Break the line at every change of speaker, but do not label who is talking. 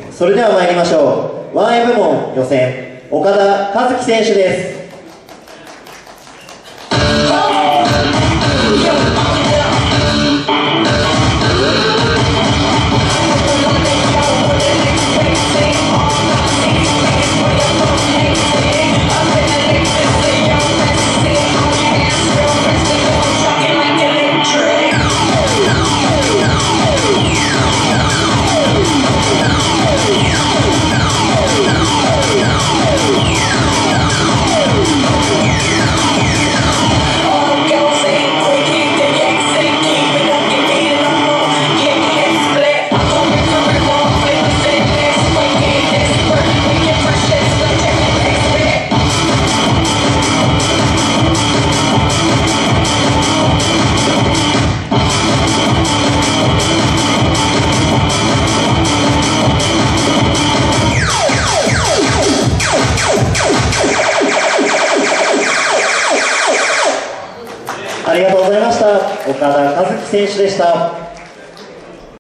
それでは参りましょう。1A 部門予選、岡田和樹選手です。ありがとうございました。岡田和樹選手でした。